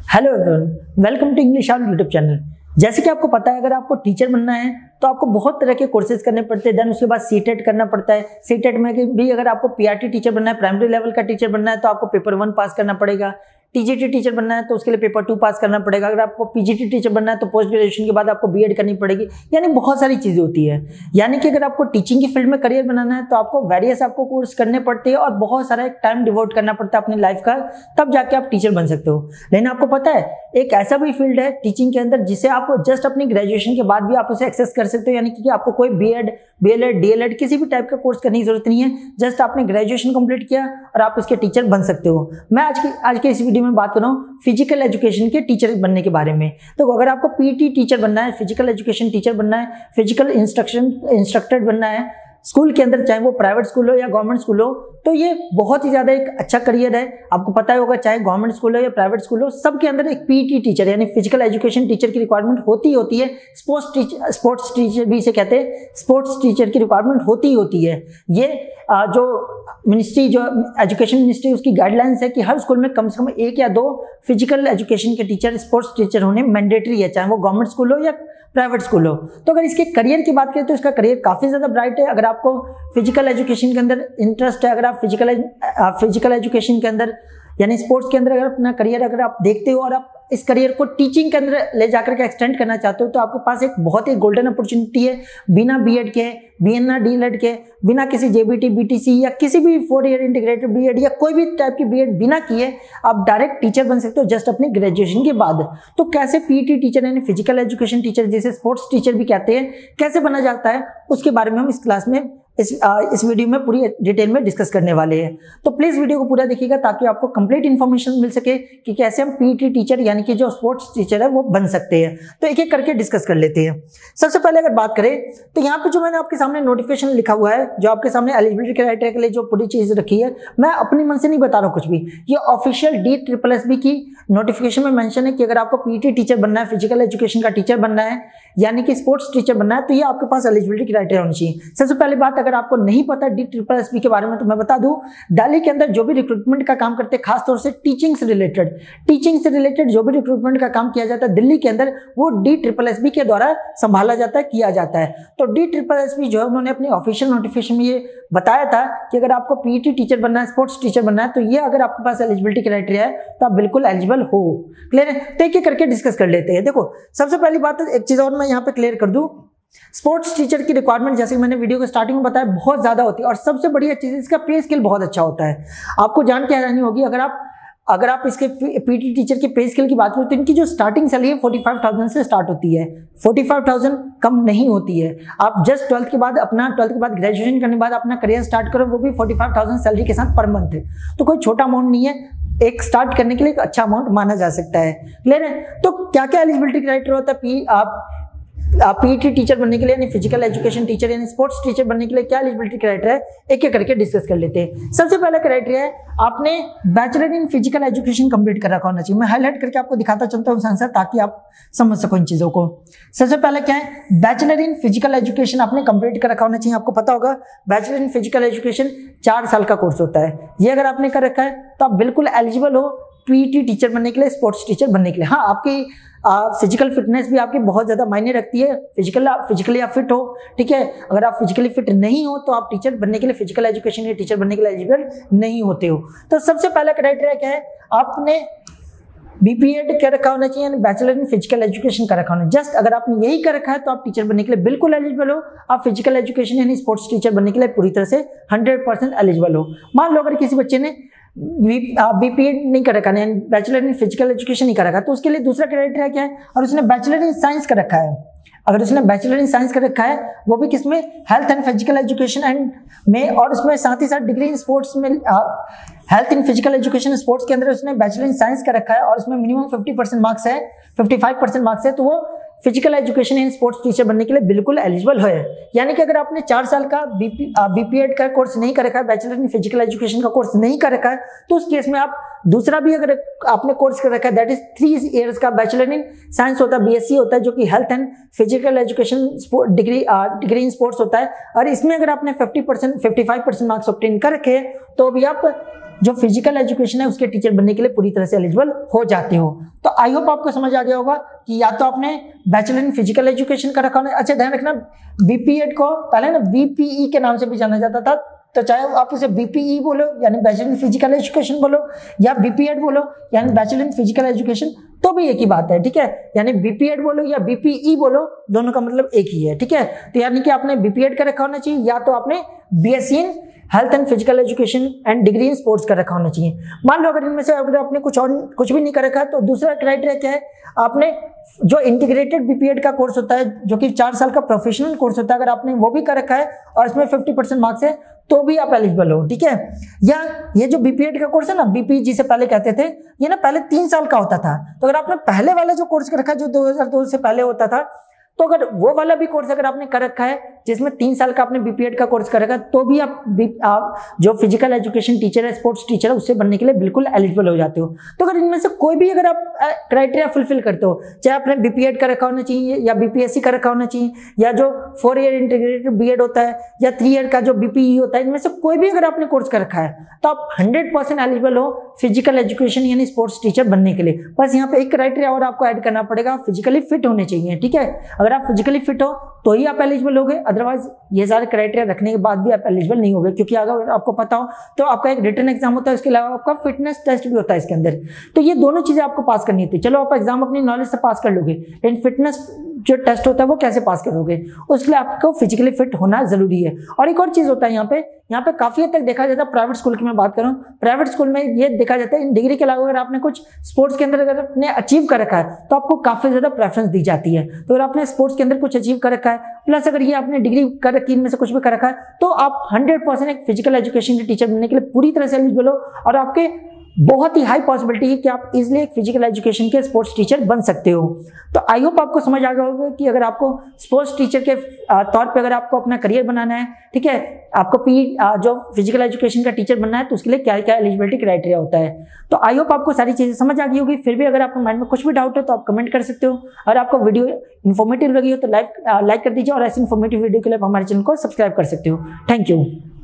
Hello everyone, welcome to English our YouTube channel. जैसे कि आपको पता है, अगर आपको टीचर बनना है तो आपको बहुत तरह के कोर्सेज करने पड़ते हैं। देन उसके बाद सीटेट करना पड़ता है। सीटेट में भी अगर आपको पीआरटी टीचर बनना है, प्राइमरी लेवल का टीचर बनना है, तो आपको पेपर 1 पास करना पड़ेगा। टीजीटी टीचर बनना है तो उसके लिए पेपर 2 पास करना पड़ेगा। अगर आपको पीजीटी टीचर बनना है तो पोस्ट ग्रेजुएशन के बाद आपको बीएड करनी पड़ेगी। यानी बहुत सारी चीजें होती है। यानी कि अगर आपको टीचिंग की फील्ड में करियर बनाना है तो आपको वेरियस आपको कोर्स करने पड़ते हैं और बहुत सारा टाइम डिवोट करना पड़ता है अपनी लाइफ का, तब जाके आप टीचर बन सकते हो। लेकिन आपको पता है, एक ऐसा भी फील्ड है टीचिंग के अंदर जिसे आप जस्ट अपनी ग्रेजुएशन के बाद भी आप उसे एक्सेस कर सकते हो। यानी कि आपको कोई बीएड, बीएलएड, डीएलएड किसी भी टाइप का कोर्स करने की जरूरत नहीं है। जस्ट आपने ग्रेजुएशन कंप्लीट किया और आप उसके टीचर बन सकते हो। मैं आज के इस वीडियो में बात कर रहा हूँ फिजिकल एजुकेशन के टीचर बनने के बारे में। तो अगर आपको पीटी टीचर बनना है, फिजिकल एजुकेशन टीचर बनना है, फिजिकल इंस्ट्रक्टर बनना है स्कूल के अंदर, चाहे वो प्राइवेट स्कूल हो या गवर्नमेंट स्कूल हो, तो ये बहुत ही ज्यादा एक अच्छा करियर है। आपको पता ही होगा, चाहे गवर्नमेंट स्कूल हो या प्राइवेट स्कूल हो, सबके अंदर एक पीटी टीचर यानी फिजिकल एजुकेशन टीचर की रिक्वायरमेंट होती है। स्पोर्ट्स टीचर भी इसे कहते हैं, स्पोर्ट्स टीचर की रिक्वायरमेंट होती है। ये जो मिनिस्ट्री, जो एजुकेशन मिनिस्ट्री, उसकी गाइडलाइंस है कि हर स्कूल में कम से कम 1 या 2 फिजिकल एजुकेशन के टीचर, स्पोर्ट्स टीचर होने मैंडेटरी है, चाहे वो गवर्नमेंट स्कूल हो या प्राइवेट स्कूल हो। तो अगर इसके करियर की बात करें तो इसका करियर काफ़ी ज़्यादा ब्राइट है। अगर आपको फिजिकल एजुकेशन के अंदर इंटरेस्ट है, अगर आप फिजिकल एजुकेशन के अंदर यानी स्पोर्ट्स के अंदर अगर अपना करियर अगर आप देखते हो और आप इस करियर को टीचिंग के अंदर ले जाकर के एक्सटेंड करना चाहते हो, तो आपके पास एक बहुत ही गोल्डन अपॉर्चुनिटी है। बिना बीएड के, बिना डीएलएड के, बिना किसी जेबीटी, बीटीसी या किसी भी 4 ईयर इंटीग्रेटेड बीएड या कोई भी टाइप की बीएड बिना किए आप डायरेक्ट टीचर बन सकते हो जस्ट अपनी ग्रेजुएशन के बाद। तो कैसे पीटी टीचर यानी फिजिकल एजुकेशन टीचर, जिसे स्पोर्ट्स टीचर भी कहते हैं, कैसे बना जाता है, उसके बारे में हम इस क्लास में इस वीडियो में पूरी डिटेल में डिस्कस करने वाले हैं। तो प्लीज वीडियो को पूरा देखिएगा ताकि आपको कंप्लीट इन्फॉर्मेशन मिल सके कि कैसे हम पीटी टीचर यानी कि जो स्पोर्ट्स टीचर है वो बन सकते हैं। तो एक एक करके डिस्कस कर लेते हैं। सबसे पहले अगर बात करें तो यहाँ पे जो मैंने आपके सामने नोटिफिकेशन लिखा हुआ है, जो आपके सामने एलिजिबिलिटी क्राइटेरिया के लिए जो पूरी चीज रखी है, मैं अपनी मन से नहीं बता रहा हूँ कुछ भी। ये ऑफिशियल DSSB की नोटिफिकेशन में मेंशन है कि अगर आपको पीटी टीचर बनना है, फिजिकल एजुकेशन का टीचर बनना है यानी कि स्पोर्ट्स टीचर बनना है, तो ये आपके पास एलिजिबिलिटी क्राइटेरिया होनी चाहिए। सबसे पहली बात, अगर आपको नहीं पता DSSB के बारे में तो मैं बता दूं, दिल्ली के अंदर जो भी रिक्रूटमेंट का काम करते हैं, खासतौर से टीचिंग से रिलेटेड जो भी रिक्रूटमेंट का काम किया जाता है दिल्ली के अंदर, वो DSSB के द्वारा संभाला जाता है, किया जाता है। तो DSSB जो है उन्होंने अपनी ऑफिशियल नोटिफिकेशन में ये बताया था कि अगर आपको पीटी टीचर बनना है, स्पोर्ट्स टीचर बनना है, तो ये अगर आपके पास एलिजिबिलिटी क्राइटेरिया है तो आप बिल्कुल एलिजिबल हो। क्लियर है? तो एक एक करके डिस्कस कर लेते हैं। देखो, सबसे पहली बात, एक चीज और मैं यहाँ पे क्लियर कर दूं, स्पोर्ट्स टीचर की रिक्वायरमेंट जैसे मैंने वीडियो के स्टार्टिंग में बताया बहुत ज्यादा होती है और सबसे बढ़िया चीज इसका पे स्केल बहुत अच्छा होता है। आपको जान के हैरानी होगी, अगर आप इसके पीटी टीचर के पे स्केल की बात करें तो इनकी जो स्टार्टिंग सैलरी है 45,000 से स्टार्ट होती है। 45,000 कम नहीं होती है। आप जस्ट 12th के बाद ग्रेजुएशन करने के बाद अपना करियर स्टार्ट करो, वो भी 45,000 सैलरी के साथ पर मंथ है। तो कोई छोटा अमाउंट नहीं है, एक स्टार्ट करने के लिए एक अच्छा अमाउंट माना जा सकता है। क्लियर है? तो क्या क्या एलिजिबिलिटी क्राइटेरिया होता है पीटी टीचर बनने के लिए यानी फिजिकल एजुकेशन टीचर यानी स्पोर्ट्स टीचर बनने के लिए क्या एलिजिबिलिटी क्राइटेरिया है, एक एक करके डिस्कस कर लेते हैं। सबसे पहला क्राइटेरिया है, आपने bachelor in physical education complete कर रखा होना चाहिए। मैं हाईलाइट करके आपको दिखाता चलता हूँ आंसर ताकि आप समझ सको इन चीजों को। सबसे पहले क्या है, बैचलर इन फिजिकल एजुकेशन आपने कंप्लीट कर रखा होना चाहिए। आपको पता होगा बैचलर इन फिजिकल एजुकेशन 4 साल का कोर्स होता है। ये अगर आपने कर रखा है तो आप बिल्कुल एलिजिबल हो पीटी टीचर बनने के लिए, स्पोर्ट्स टीचर बनने के लिए। हाँ, आपकी फिजिकल फिटनेस भी आपकी बहुत ज्यादा मायने रखती है। फिजिकली आप फिट हो, ठीक है। अगर आप फिजिकली फिट नहीं हो तो आप टीचर बनने के लिए, फिजिकल एजुकेशन के टीचर बनने के लिए एलिजिबल नहीं होते हो। तो सबसे पहला क्राइटेरिया क्या है, आपने बीपीएड कर रखा होना चाहिए, बैचलर इन फिजिकल एजुकेशन कर रखा होना। जस्ट अगर आपने यही कर रखा है तो आप टीचर बनने के लिए बिल्कुल एलिजिबल हो। आप फिजिकल एजुकेशन यानी स्पोर्ट्स टीचर बनने के लिए पूरी तरह से 100% एलिजिबल हो। मान लो अगर किसी बच्चे ने बीपीएड नहीं कर रखा है, बैचलर इन फिजिकल एजुकेशन नहीं कर रखा, तो उसके लिए दूसरा क्राइटेरिया क्या है, और उसने बैचलर इन साइंस कर रखा है। अगर उसने बैचलर इन साइंस कर रखा है, वो भी किसमें, health and physical education and में, और उसमें साथ ही साथ डिग्री इन स्पोर्ट्स में, health in physical education sports के अंदर उसने बैचलर इन साइंस कर रखा है और उसमें मिनिमम 50% मार्क्स है, 55% मार्क्स है, तो वो physical education in sports teacher बनने के लिए बिल्कुल एलिजिबल है। यानी कि अगर आपने 4 साल का बीपीएड का कोर्स नहीं कर रखा है, बैचलर इन फिजिकल एजुकेशन का कोर्स नहीं कर रखा है, तो उस केस में आप दूसरा भी अगर आपने कोर्स कर रखा है, दैट इज 3 इयर्स का बैचलर इन साइंस होता है, बीएससी होता है, जो कि health and physical education degree in sports होता है, और इसमें अगर आपने 55% मार्क्स ऑब्टेन कर रखे हैं तो भी आप जो फिजिकल एजुकेशन है उसके टीचर बनने के लिए पूरी तरह से एलिजिबल हो जाते हो। तो आई होप आपको समझ आ गया होगा कि या तो आपने बैचलर इन फिजिकल एजुकेशन का रखा होना। अच्छा ध्यान रखना, बीपीएड को पहले ना बीपीई के नाम से भी जाना जाता था, तो चाहे आप उसे बीपीई बोलो यानी बैचलर इन फिजिकल एजुकेशन बोलो, या बीपीएड बोलो यानी बैचलर इन फिजिकल एजुकेशन, तो भी एक ही बात है, ठीक है। यानी बीपीएड बोलो या बीपीई बोलो, दोनों का मतलब एक ही है, ठीक है। तो यानी कि आपने बीपीएड का रखा होना चाहिए, या तो आपने BSc in health and physical education and degree in sports का रखा होना चाहिए। मान लो अगर इनमें से अगर आपने कुछ भी नहीं कर रखा है, तो दूसरा क्राइटेरिया क्या है, आपने जो इंटीग्रेटेड बीपीएड का कोर्स होता है जो कि 4 साल का प्रोफेशनल कोर्स होता है, अगर आपने वो भी कर रखा है और इसमें 50% मार्क्स है तो भी आप एलिजिबल हो, ठीक है। या ये जो बीपीएड का कोर्स है ना, बीपी जिसे पहले कहते थे, ये ना पहले 3 साल का होता था। तो अगर आपने पहले वाला जो कोर्स कर रखा है जो 2002 से पहले होता था, तो अगर वो वाला भी कोर्स अगर आपने कर रखा है जिसमें 3 साल का आपने बीपीएड का कोर्स कर रखा है, तो भी आप जो फिजिकल एजुकेशन टीचर है, स्पोर्ट्स टीचर है, उससे बनने के लिए बिल्कुल एलिजिबल हो जाते हो। तो अगर इनमें से कोई भी अगर आप क्राइटेरिया फुलफिल करते हो, चाहे आपने बीपीएड का रखा होना चाहिए या बीपीएससी का रखा होना चाहिए, या जो 4 ईयर इंटीग्रेटेड बीएड होता है या 3 ईयर का जो बीपीई होता है, इनमें से कोई भी अगर आपने कोर्स कर रखा है तो आप 100% एलिजिबल हो फिजिकल एजुकेशन यानी स्पोर्ट्स टीचर बनने के लिए। बस यहाँ पे एक क्राइटेरिया और आपको ऐड करना पड़ेगा, फिजिकली फिट होने चाहिए, ठीक है। अगर आप फिजिकली फिट हो तो ही आप एलिजिबल होगे, अदरवाइज ये सारे क्राइटेरिया रखने के बाद भी आप एलिजिबल नहीं होगे। क्योंकि अगर आपको पता हो तो आपका एक रिटन एग्जाम होता है, उसके अलावा आपका फिटनेस टेस्ट भी होता है इसके अंदर, तो ये दोनों चीजें आपको पास करनी होती है। चलो आप एग्जाम अपनी नॉलेज से पास कर लोगे, लेकिन फिटनेस जो टेस्ट होता है वो कैसे पास करोगे, उसके लिए आपको फिजिकली फिट होना जरूरी है। और एक और चीज होता है यहाँ पे काफी हद तक देखा जाता है, प्राइवेट स्कूल की मैं बात करूं, प्राइवेट स्कूल में ये देखा जाता है इन डिग्री के अलावा अगर आपने कुछ स्पोर्ट्स के अंदर अगर आपने अचीव कर रखा है तो आपको काफी ज्यादा प्रेफरेंस दी जाती है। तो अगर आपने स्पोर्ट्स के अंदर कुछ अचीव कर रखा है, प्लस अगर ये आपने डिग्री कर रखी है, इनमें से कुछ भी कर रखा है, तो आप 100% एक फिजिकल एजुकेशन के टीचर बनने के लिए पूरी तरह से एलिजिबल हो, और आपके बहुत ही हाई पॉसिबिलिटी है कि आप इजिली एक फिजिकल एजुकेशन के स्पोर्ट्स टीचर बन सकते हो। तो आई होप आपको समझ आ गया होगा कि अगर आपको स्पोर्ट्स टीचर के तौर पे अगर आपको अपना करियर बनाना है, ठीक है, आपको जो फिजिकल एजुकेशन का टीचर बनना है, तो उसके लिए क्या क्या एलिजिबिलिटी क्राइटेरिया होता है। तो आई होप आपको सारी चीजें समझ आ गई होगी। फिर भी अगर आपके माइंड में कुछ भी डाउट है तो आप कमेंट कर सकते हो। अगर आपको वीडियो इन्फॉर्मेटिव लगी हो तो लाइक कर दीजिए, और ऐसी इन्फॉर्मेटिव वीडियो के लिए आप हमारे चैनल को सब्सक्राइब कर सकते हो। Thank you.